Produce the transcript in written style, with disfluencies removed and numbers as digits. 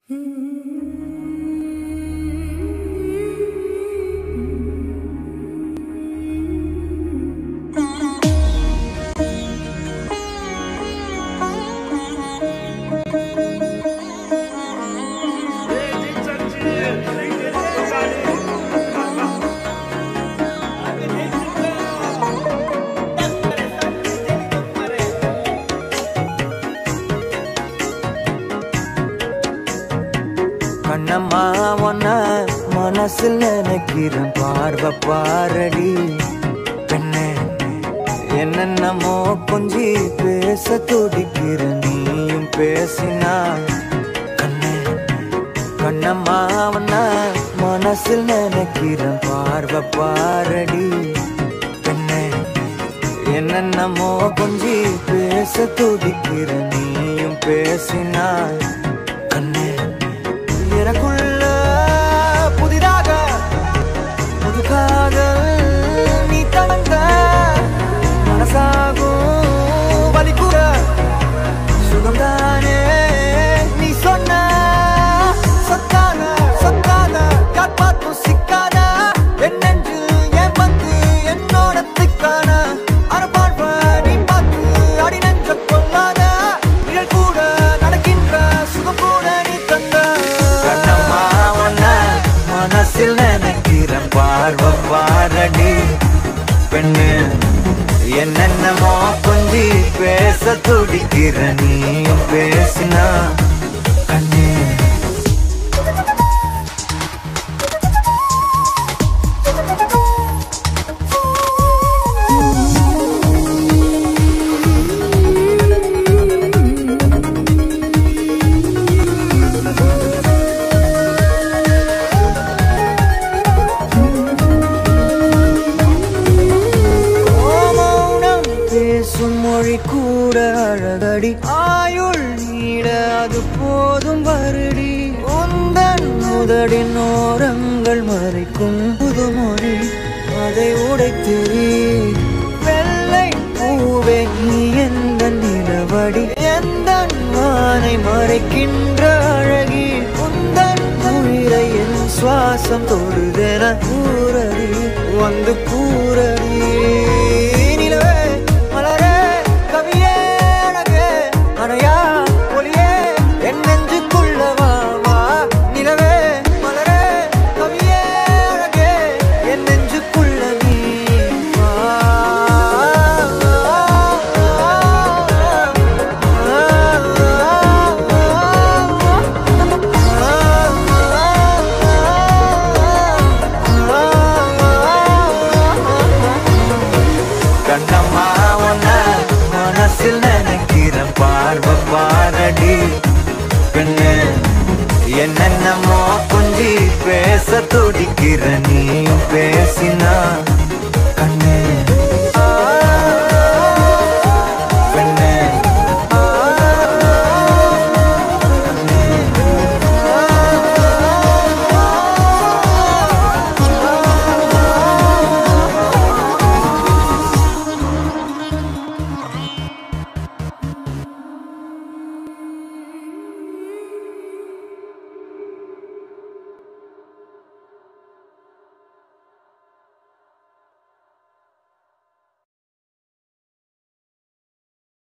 கண்ணம்மா ஒன்ன மனசில் நினைக்கிறேன் பார்வை பாரடி பெண்ணே என்னென்னமோ கொஞ்சி பேச துடிக்கிற நீயும் பேசினா கண்ணே கண்ணம்மா ஒன்ன மனசில் நினைக்கிறேன் பார்வை பாரடி பெண்ணே என்னென்னமோ கொஞ்சி பேச துடிக்கிற நீயும் பேசினா கண்ணே எனக்குள்ள புதிதாக புது காதல் நீ தந்த மனசாகும் வலிக்குற சுகம்தானே நீ சொன்ன சொத்தான சொத்தான காப்பாற்றும் சிக்கான என் நெஞ்சு என் வந்து என்னோட திக்கான அரபாழ்வ நீ பார்த்து அடி நெஞ்ச கொள்ளாத நிழல் கூட நடக்கின்ற சுகம் கூட நீ தந்த மனசில் நினைக்கிற பார்வை பாரடி பெண்ணு என்னென்னமோ கொஞ்சி பேச துடிக்கிற நீயும் பேசினா கண்ணே மொழி கூட அழகடி ஆயுள் நீட அது போதும் வருடி உந்தன் முதடின் ஓரங்கள் மறைக்கும் புதுமொழி அதை உடைத்தெறி வெள்ளை பூவே நீ எந்த நிலவடி எந்த வானை மறைக்கின்ற அழகி உந்தன் உயிரை என் சுவாசம் தொடுதென கூறடி வந்து கூறடி நிலவே மலரே கவியே அழகே அணையா ஒளியே என் நெஞ்சுக்குள்ள வா வா நிலவே மலரே கவியே அழகே என் நெஞ்சுக்குள்ள நீ வா கண்ணம்மா ஒன்ன மனசில் நினைக்கிற பார்வை பாரடி பெண்ணு என்னென்னமோ கொஞ்சி பேச துடிக்கிற நீயும் பேசினா